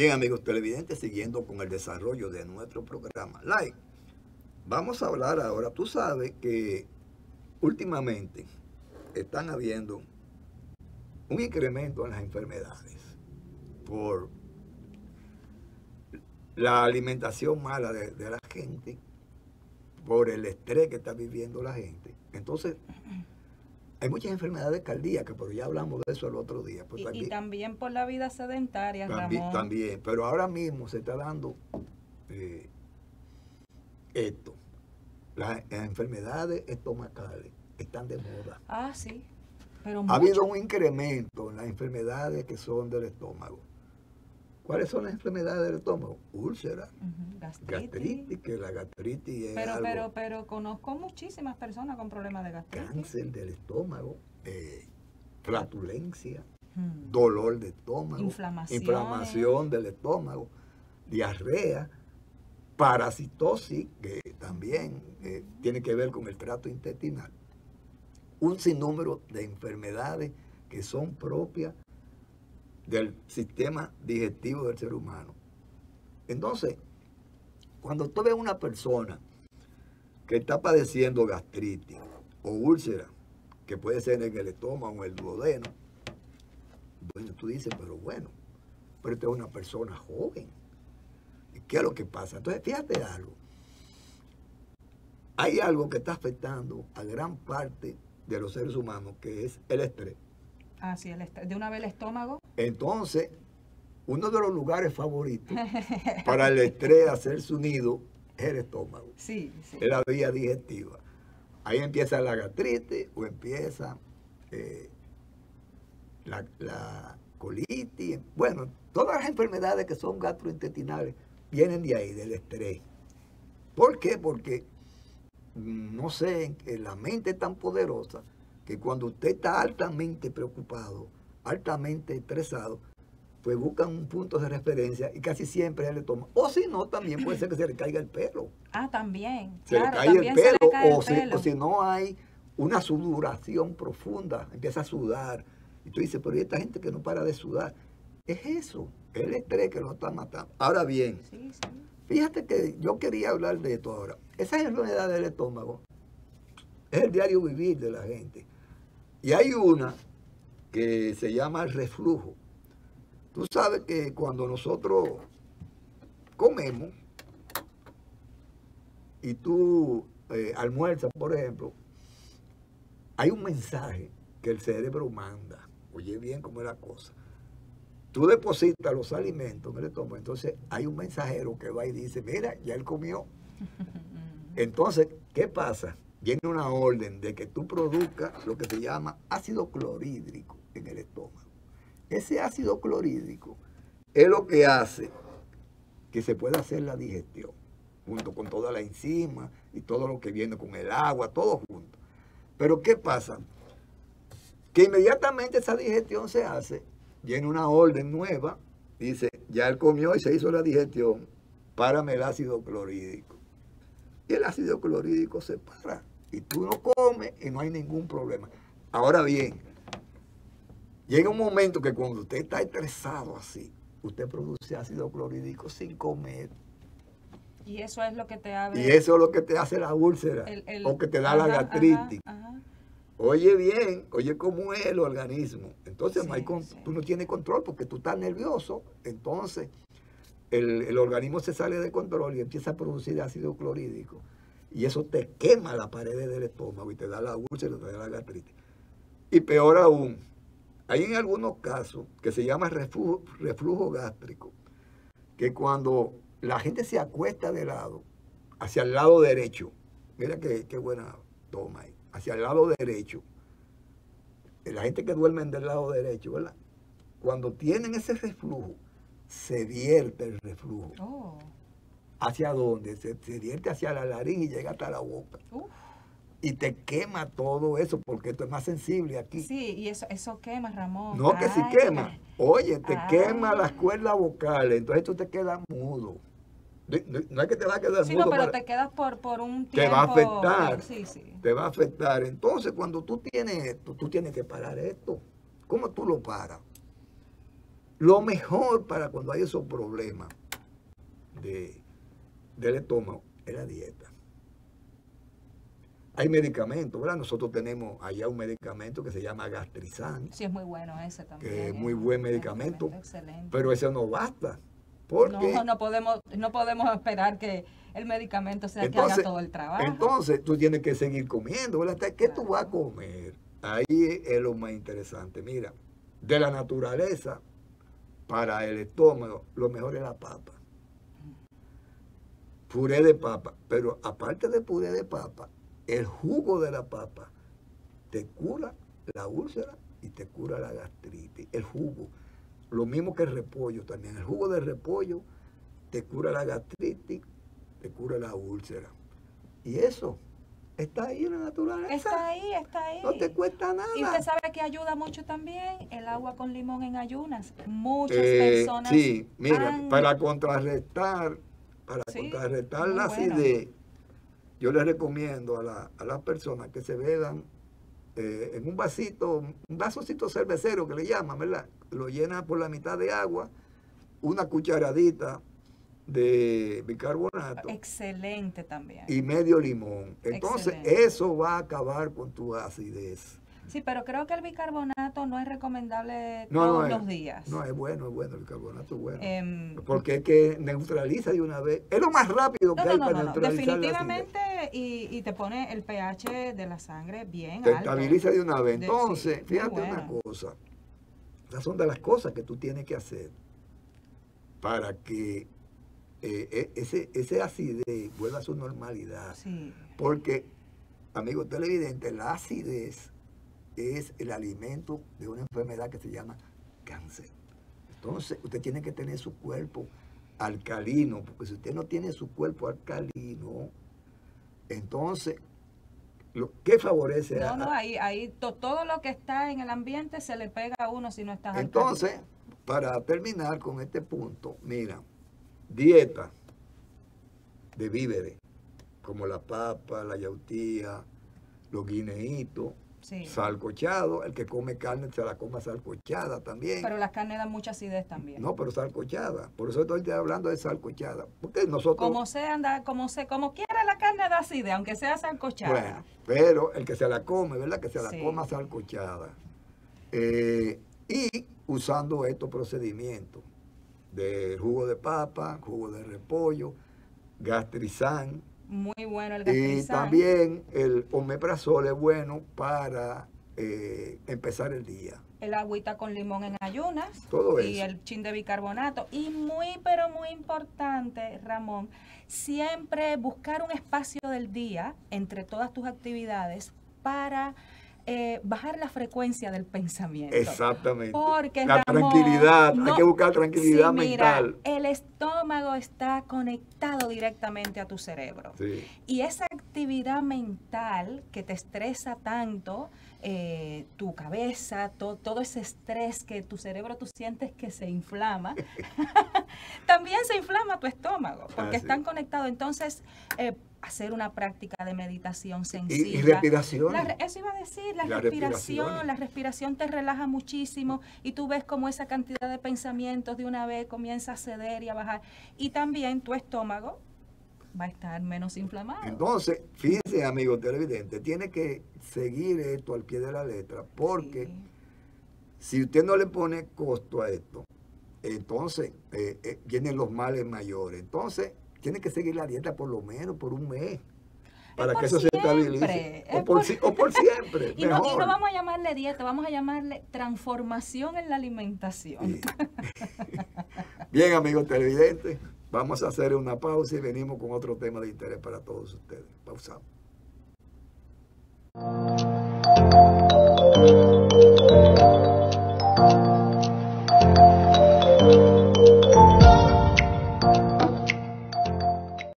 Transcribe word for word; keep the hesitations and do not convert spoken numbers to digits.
Bien, amigos televidentes, siguiendo con el desarrollo de nuestro programa Live, vamos a hablar ahora. Tú sabes que últimamente están habiendo un incremento en las enfermedades por la alimentación mala de, de la gente, por el estrés que está viviendo la gente. Entonces, hay muchas enfermedades cardíacas, pero ya hablamos de eso el otro día. Pues y, también, y también por la vida sedentaria, también, Ramón. También, pero ahora mismo se está dando eh, esto. Las, las enfermedades estomacales están de moda. Ah, sí. Pero ha mucho. habido un incremento en las enfermedades que son del estómago. ¿Cuáles son las enfermedades del estómago? Úlcera, uh-huh. gastritis. gastritis, que la gastritis es pero, algo, pero, pero conozco muchísimas personas con problemas de gastritis. cáncer del estómago, eh, flatulencia, hmm. dolor de estómago, inflamación, inflamación del estómago, diarrea, parasitosis, que también eh, tiene que ver con el tracto intestinal. Un sinnúmero de enfermedades que son propias del sistema digestivo del ser humano. Entonces, cuando tú ves una persona que está padeciendo gastritis o úlcera, que puede ser en el estómago o el duodeno, bueno, tú dices, pero bueno, pero esta es una persona joven. ¿Qué es lo que pasa? Entonces, fíjate algo. Hay algo que está afectando a gran parte de los seres humanos, que es el estrés. Ah, sí, el estrés. De una vez el estómago. Entonces, uno de los lugares favoritos para el estrés hacer su nido es el estómago. Sí, sí. Es la vía digestiva. Ahí empieza la gastritis o empieza eh, la, la colitis. Bueno, todas las enfermedades que son gastrointestinales vienen de ahí, del estrés. ¿Por qué? Porque, no sé, la mente es tan poderosa que cuando usted está altamente preocupado, altamente estresado, pues buscan un punto de referencia y casi siempre se le toma. O si no, también puede ser que se le caiga el pelo. Ah, también. Se claro, le cae también el pelo, se le cae o, el si, pelo. o si no hay una sudoración profunda, empieza a sudar. Y tú dices, pero ¿y esta gente que no para de sudar? Es eso, es el estrés que lo está matando. Ahora bien, sí, sí. Fíjate que yo quería hablar de esto ahora. Esa enfermedad del estómago es el diario vivir de la gente. Y hay una que se llama el reflujo. Tú sabes que cuando nosotros comemos y tú eh, almuerzas, por ejemplo, hay un mensaje que el cerebro manda. Oye bien cómo es la cosa. Tú depositas los alimentos en el estómago, entonces hay un mensajero que va y dice, mira, ya él comió. Entonces, ¿qué pasa? Viene una orden de que tú produzcas lo que se llama ácido clorhídrico en el estómago. Ese ácido clorhídrico es lo que hace que se pueda hacer la digestión, junto con toda la enzima y todo lo que viene con el agua, todo junto. Pero ¿qué pasa? Que inmediatamente esa digestión se hace, viene una orden nueva, dice, ya él comió y se hizo la digestión, párame el ácido clorhídrico. Y el ácido clorhídrico se para. Y tú no comes y no hay ningún problema. Ahora bien, llega un momento que cuando usted está estresado así, usted produce ácido clorhídrico sin comer. Y eso es lo que te abre. Y eso es lo que te hace la úlcera, el, el, o que te da ajá, la gastritis. Ajá, ajá. Oye bien, oye cómo es el organismo. Entonces sí, no hay con, sí. tú no tienes control porque tú estás nervioso. Entonces el, el organismo se sale de control y empieza a producir ácido clorhídrico. Y eso te quema la pared del estómago y te da la úlcera, te da la gastritis. Y peor aún, hay en algunos casos que se llama reflujo, reflujo gástrico, que cuando la gente se acuesta de lado, hacia el lado derecho, mira qué, qué buena toma ahí, hacia el lado derecho, la gente que duerme del lado derecho, ¿verdad? Cuando tienen ese reflujo, se vierte el reflujo. Oh. ¿Hacia dónde? Se, se vierte hacia la nariz y llega hasta la boca. Uf. Y te quema todo eso, porque esto es más sensible aquí. Sí, y eso, eso quema, Ramón. No, que ay, si quema. Oye, te ay. quema las cuerdas vocales, entonces tú te quedas mudo. No, no es que te va a quedar sí, mudo. No, pero para... te quedas por, por un tiempo. Te va a afectar. Sí, sí. Te va a afectar. Entonces, cuando tú tienes esto, tú tienes que parar esto. ¿Cómo tú lo paras? Lo mejor para cuando hay esos problemas de, del estómago es la dieta. Hay medicamentos, ¿verdad? Nosotros tenemos allá un medicamento que se llama Gastrizan. Sí, es muy bueno ese también. Que es muy buen medicamento, excelente. Pero ese no basta. Porque no, no podemos, no podemos esperar que el medicamento sea el que haga todo el trabajo. Entonces tú tienes que seguir comiendo, ¿verdad? ¿Qué claro. tú vas a comer? Ahí es lo más interesante. Mira, de la naturaleza para el estómago, lo mejor es la papa. Puré de papa. Pero aparte de puré de papa, el jugo de la papa te cura la úlcera y te cura la gastritis. El jugo. Lo mismo que el repollo también. El jugo de repollo te cura la gastritis, te cura la úlcera. Y eso está ahí en la naturaleza. Está ahí, está ahí. No te cuesta nada. Y usted sabe que ayuda mucho también el agua con limón en ayunas. Muchas eh, personas. Sí, mira, han... para contrarrestar, para sí, contrarrestar la bueno. acidez, yo les recomiendo a, la, a las personas que se beban eh, en un vasito, un vasocito cervecero que le llaman, ¿verdad? Lo llenan por la mitad de agua, una cucharadita de bicarbonato. Excelente también. Y medio limón. Entonces, excelente. Eso va a acabar con tu acidez. Sí, pero creo que el bicarbonato no es recomendable no, todos no es, los días. No, es bueno, es bueno, el bicarbonato es bueno. Eh, porque es que neutraliza de una vez. Es lo más rápido que no, hay no, para no, neutralizar definitivamente, y, y te pone el pH de la sangre bien te alto. Estabiliza de una vez. Entonces, de, sí, fíjate bueno. una cosa. Esas son de las cosas que tú tienes que hacer para que eh, ese, ese acidez vuelva a su normalidad. Sí. Porque, amigo televidente, la acidez es el alimento de una enfermedad que se llama cáncer. Entonces, usted tiene que tener su cuerpo alcalino, porque si usted no tiene su cuerpo alcalino, entonces, lo que favorece no, a... No, ahí, ahí to, todo lo que está en el ambiente se le pega a uno si no está alcalino. Entonces, para terminar con este punto, mira, dieta de víveres, como la papa, la yautía, los guineitos, sí. Salcochado, el que come carne se la coma salcochada también. Pero las carnes dan mucha acidez también. No, pero salcochada. Por eso estoy hablando de salcochada. Porque nosotros... Como sea, anda, como se, como quiera la carne da acidez, aunque sea salcochada. Bueno, pero el que se la come, ¿verdad? Que se la sí. coma salcochada. Eh, y usando estos procedimientos de jugo de papa, jugo de repollo, Gastrizan. Muy bueno el Gastrizan. Y también el omeprazol es bueno para eh, empezar el día. El agüita con limón en ayunas. Todo y eso. El chin de bicarbonato. Y muy, pero muy importante, Ramón, siempre buscar un espacio del día entre todas tus actividades para eh, bajar la frecuencia del pensamiento. Exactamente. Porque, la Ramón, tranquilidad, no, hay que buscar tranquilidad sí, mira, mental. El estómago está conectado directamente a tu cerebro. Sí. Y esa actividad mental que te estresa tanto, eh, tu cabeza, to, todo ese estrés que tu cerebro tú sientes que se inflama, también se inflama tu estómago, porque ah, sí. están conectados. Entonces, eh, hacer una práctica de meditación sencilla. Y, y respiración. La, eso iba a decir, la, la respiración, la respiración te relaja muchísimo y tú ves cómo esa cantidad de pensamientos de una vez comienza a ceder y a bajar. Y también tu estómago va a estar menos inflamado. Entonces, fíjense, amigos televidentes, tiene que seguir esto al pie de la letra, porque sí. si usted no le pone costo a esto, entonces eh, eh, vienen los males mayores. Entonces, tiene que seguir la dieta por lo menos por un mes para que eso siempre, se estabilice. O por, por, o por siempre. y, no, y no vamos a llamarle dieta, vamos a llamarle transformación en la alimentación. Sí. Bien, amigos televidentes, vamos a hacer una pausa y venimos con otro tema de interés para todos ustedes. Pausamos.